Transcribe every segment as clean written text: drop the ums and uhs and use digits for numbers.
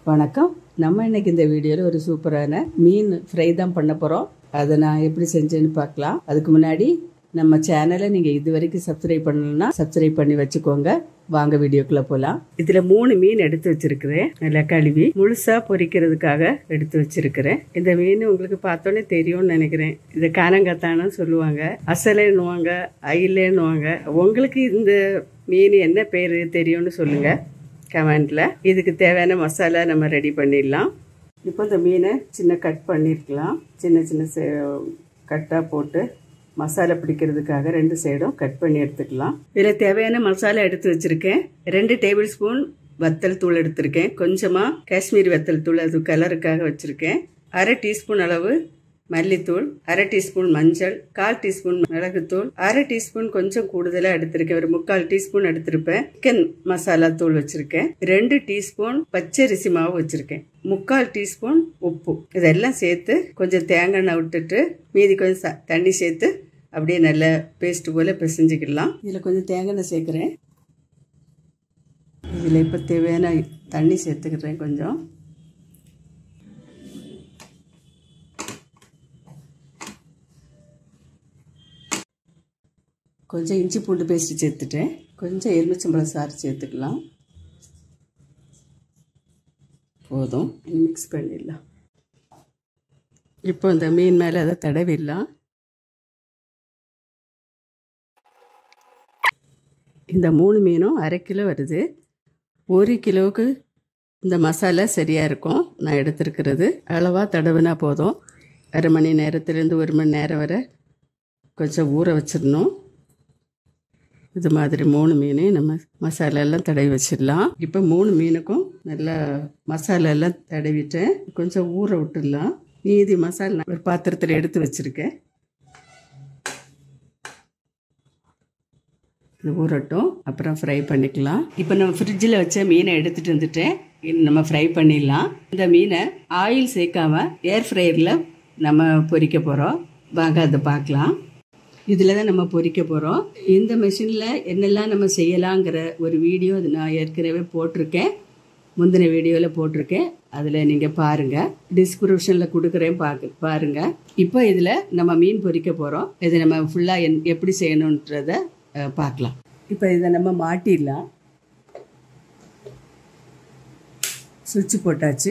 வணக்கம். நம்ம இன்னைக்கு இந்த வீடியோவில் ஒரு சூப்பரான மீன் ஃப்ரை தான் பண்ண போகிறோம். அதை நான் எப்படி செஞ்சேன்னு பார்க்கலாம். அதுக்கு முன்னாடி நம்ம சேனலை நீங்கள் இது வரைக்கும் சப்ஸ்கிரைப் பண்ணலன்னா சப்ஸ்கிரைப் பண்ணி வச்சுக்கோங்க. வாங்க வீடியோக்குள்ளே போகலாம். இதில் 3 மீன் எடுத்து வச்சிருக்கிறேன். நல்லா கழுவி முழுசாக பொரிக்கிறதுக்காக எடுத்து வச்சிருக்கிறேன். இந்த மீன் உங்களுக்கு பார்த்தோன்னே தெரியும்னு நினைக்கிறேன். இதை கானங்கத்தானு சொல்லுவாங்க, அசலேன்னுவாங்க, அயிலேன்னுவாங்க. உங்களுக்கு இந்த மீன் என்ன பேர் தெரியும்னு சொல்லுங்கள் கமெண்ட்ல. இதுக்கு தேவையான மசாலா நம்ம ரெடி பண்ணிடலாம். இப்போ இந்த மீனை சின்ன கட் பண்ணிருக்கலாம். சின்ன சின்ன கட்டாக போட்டு மசாலா பிடிக்கிறதுக்காக 2 சைடும் கட் பண்ணி எடுத்துக்கலாம். இதில் தேவையான மசாலா எடுத்து வச்சிருக்கேன். 2 டேபிள் ஸ்பூன் வத்தல் தூள் எடுத்திருக்கேன். கொஞ்சமாக காஷ்மீரி வத்தல் தூள், அது கலருக்காக வச்சிருக்கேன். 1/2 டீஸ்பூன் அளவு மல்லித்தூள், 1/2 டீஸ்பூன் மஞ்சள், 1/4 டீஸ்பூன் மிளகுத்தூள், 1/2 டீஸ்பூன் கொஞ்சம் கூடுதலாக எடுத்திருக்கேன். ஒரு 3/4 டீஸ்பூன் எடுத்திருப்பேன். சிக்கன் மசாலா தூள் வச்சிருக்கேன். 2 டீஸ்பூன் பச்சரிசி மாவு வச்சிருக்கேன். 3/4 டீஸ்பூன் உப்பு. இதெல்லாம் சேர்த்து கொஞ்சம் தேங்காய் எண்ணெய் விட்டுட்டு மீதி கொஞ்சம் தண்ணி சேர்த்து அப்படியே நல்லா பேஸ்ட் போல பிசைஞ்சிக்கலாம். இதில் கொஞ்சம் தேங்காய் எண்ணெய் சேர்க்குறேன். இதில் இப்போ தேவையான தண்ணி சேர்த்துக்கிறேன். கொஞ்சம் இஞ்சி பூண்டு பேஸ்ட் சேர்த்துட்டேன். கொஞ்சம் எலுமிச்சம்பழம் சாறு சேர்த்துக்கலாம். போதும். மிக்ஸ் பண்ணிடலாம். இப்போ இந்த மீன் மேலே அதை தடவிடலாம். இந்த 3 மீனும் 1/2 கிலோ வருது. 1 கிலோவுக்கு இந்த மசாலா சரியாக இருக்கும். நான் எடுத்துருக்கிறது அளவாக தடவினா போதும். 1/2 மணி நேரத்துலேருந்து 1 மணி நேரம் வரை கொஞ்சம் ஊற வச்சிடணும். இது மாதிரி 3 மீனையும் நம்ம மசாலா எல்லாம் தடவி வச்சிடலாம். இப்போ 3 மீனுக்கும் நல்லா மசாலா எல்லாம் தடவிட்டேன். கொஞ்சம் ஊற விட்டுடலாம். மீதி மசாலா ஒரு பாத்திரத்தில் எடுத்து வச்சுருக்கேன். இது ஊறட்டும், அப்புறம் ஃப்ரை பண்ணிக்கலாம். இப்போ நம்ம ஃப்ரிட்ஜில் வச்ச மீனை எடுத்துகிட்டு வந்துட்டேன். நம்ம ஃப்ரை பண்ணிடலாம். இந்த மீனை ஆயில் சேர்க்காம ஏர் ஃப்ரையரில் நம்ம பொரிக்க போகிறோம். வாங்க அதை பார்க்கலாம். இதில் தான் நம்ம பொரிக்க போகிறோம். இந்த மெஷினில் என்னெல்லாம் நம்ம செய்யலாங்கிற ஒரு வீடியோ அது நான் ஏற்கனவே போட்டிருக்கேன். முந்தின வீடியோவில் போட்டிருக்கேன். அதில் நீங்கள் பாருங்கள். டிஸ்கிரிப்ஷனில் கொடுக்குறேன், பாருங்கள். இப்போ இதில் நம்ம மீன் பொரிக்க போகிறோம். இதை நம்ம ஃபுல்லாக எப்படி செய்யணுன்றதை பார்க்கலாம். இப்போ இதை நம்ம மாட்டிடலாம். சுவிட்சு போட்டாச்சு.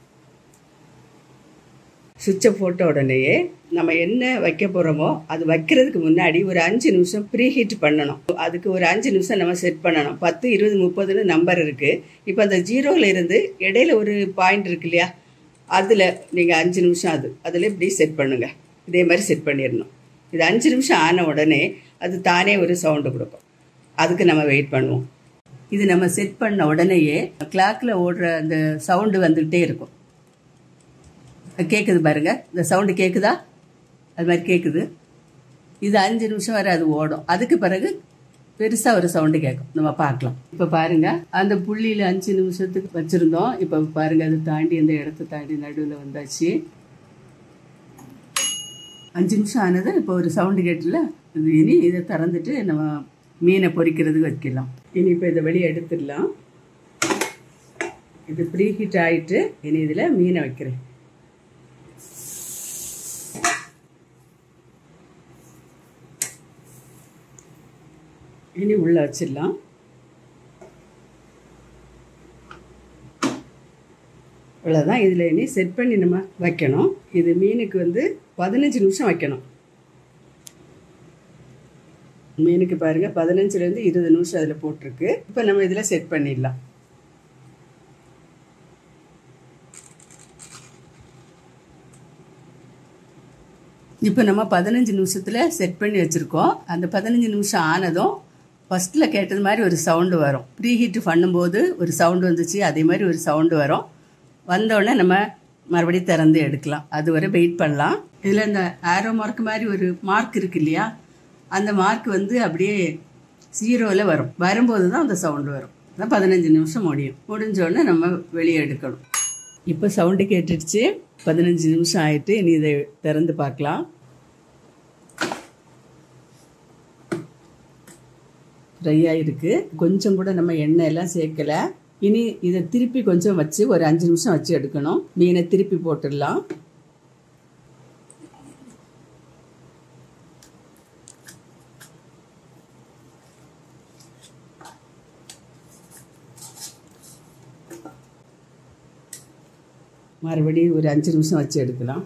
சுவிட்சை போட்ட உடனேயே நம்ம என்ன வைக்க போகிறோமோ அது வைக்கிறதுக்கு முன்னாடி ஒரு 5 நிமிஷம் ப்ரீ ஹீட் பண்ணணும். அதுக்கு ஒரு 5 நிமிஷம் நம்ம செட் பண்ணணும். 10, 20, 30 நம்பர் இருக்குது. இப்போ அந்த 0ல் இருந்து இடையில ஒரு பாயிண்ட் இருக்கு இல்லையா, அதில் நீங்கள் 5 நிமிஷம் அதில் இப்படி செட் பண்ணுங்கள். இதே மாதிரி செட் பண்ணிடணும். இது 5 நிமிஷம் ஆன உடனே அது தானே ஒரு சவுண்டு கொடுக்கும். அதுக்கு நம்ம வெயிட் பண்ணுவோம். இது நம்ம செட் பண்ண உடனேயே கிளாக்கில் ஓடுற அந்த சவுண்டு வந்துக்கிட்டே இருக்கும். கேட்குது பாருங்க, இந்த சவுண்டு கேட்குதா? அது மாதிரி கேட்குது. இது 5 நிமிஷம் வரை அது ஓடும். அதுக்கு பிறகு பெருசாக ஒரு சவுண்டு கேட்கும். நம்ம பார்க்கலாம். இப்போ பாருங்க, அந்த புள்ளியில் 5 நிமிஷத்துக்கு வச்சுருந்தோம். இப்போ பாருங்க, அது தாண்டி அந்த இடத்த தாண்டி நடுவில் வந்தாச்சு. 5 நிமிஷம் ஆனது. இப்போ ஒரு சவுண்டு கேட்டுல, இனி இதை திறந்துட்டு நம்ம மீனை பொரிக்கிறதுக்கு வைக்கலாம். இனி இப்போ இதை வெளியே எடுத்துடலாம். இது ப்ரீ ஹீட் ஆகிட்டு இனி இதில் மீனை வைக்கிறேன். இனி உள்ளே வச்சிடலாம். இவ்வளோதான். இதில் இனி செட் பண்ணி நம்ம வைக்கணும். இது மீனுக்கு 15 நிமிஷம் வைக்கணும். மீனுக்கு பாருங்கள், 15லேருந்து 20 நிமிஷம் அதில் போட்டிருக்கு. இப்போ நம்ம இதில் செட் பண்ணிடலாம். இப்போ நம்ம 15 நிமிஷத்தில் செட் பண்ணி வச்சுருக்கோம். அந்த 15 நிமிஷம் ஆனதும் ஃபஸ்ட்டில் கேட்டது மாதிரி ஒரு சவுண்டு வரும். ப்ரீ ஹீட்டு பண்ணும்போது ஒரு சவுண்டு வந்துச்சு, அதே மாதிரி ஒரு சவுண்டு வரும். வந்தோடனே நம்ம மறுபடியும் திறந்து எடுக்கலாம். அது வரை வெயிட் பண்ணலாம். இதில் இந்த ஆரோ மார்க் மாதிரி ஒரு மார்க் இருக்கு இல்லையா, அந்த மார்க் அப்படியே 0ல் வரும். வரும்போது தான் அந்த சவுண்டு வரும். அதான் 15 நிமிஷம் முடிஞ்சோடனே நம்ம வெளியே எடுக்கணும். இப்போ சவுண்டு கேட்டுடுச்சு. 15 நிமிஷம் ஆயிட்டு. இனி இதை திறந்து பார்க்கலாம். ட்ரை ஆகிருக்கு. கொஞ்சம் கூட நம்ம எண்ணெய் எல்லாம் சேர்க்கலை. இனி இதை திருப்பி கொஞ்சம் வச்சு ஒரு 5 நிமிஷம் வச்சு எடுக்கணும். மீனை திருப்பி போட்டுடலாம். மறுபடியும் ஒரு 5 நிமிஷம் வச்சு எடுக்கலாம்.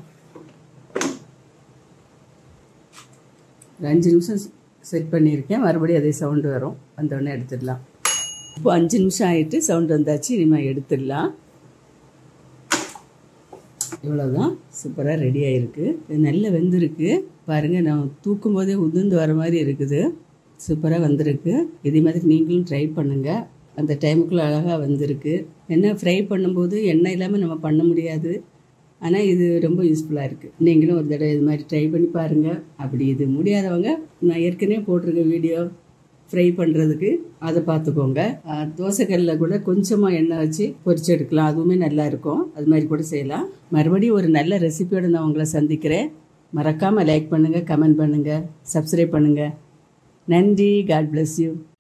ஒரு 5 நிமிஷம் செட் பண்ணியிருக்கேன். மறுபடியும் அதே சவுண்டு வரும். வந்தோடனே எடுத்துடலாம். இப்போ 5 நிமிஷம் ஆகிட்டு சவுண்டு வந்தாச்சு. இனிமேல் எடுத்துடலாம். இவ்வளோதான், சூப்பராக ரெடி ஆகிருக்கு. இது நல்ல வெந்திருக்கு பாருங்கள். நான் தூக்கும் போதே உதிர்ந்து வர மாதிரி இருக்குது. சூப்பராக வந்திருக்கு. இதே மாதிரி நீங்களும் ட்ரை பண்ணுங்கள். அந்த டைமுக்குள்ளே அழகாக வந்திருக்கு. என்ன ஃப்ரை பண்ணும்போது எண்ணெய் இல்லாமல் நம்ம பண்ண முடியாது. ஆனால் இது ரொம்ப யூஸ்ஃபுல்லாக இருக்குது. நீங்களும் ஒரு தடவை இது மாதிரி ட்ரை பண்ணி பாருங்கள். அப்படி இது முடியாதவங்க நான் ஏற்கனவே போட்டிருக்க வீடியோ ஃப்ரை பண்ணுறதுக்கு அதை பார்த்துக்கோங்க. தோசைக்கல்லில் கூட கொஞ்சமாக எண்ணெய் வச்சு பொரிச்சு எடுக்கலாம். அதுவுமே நல்லா இருக்கும். அது மாதிரி கூட செய்யலாம். மறுபடியும் ஒரு நல்ல ரெசிபியோடு நான் உங்களை சந்திக்கிறேன். மறக்காமல் லைக் பண்ணுங்கள், கமெண்ட் பண்ணுங்கள், சப்ஸ்கிரைப் பண்ணுங்கள். நன்றி. God bless you.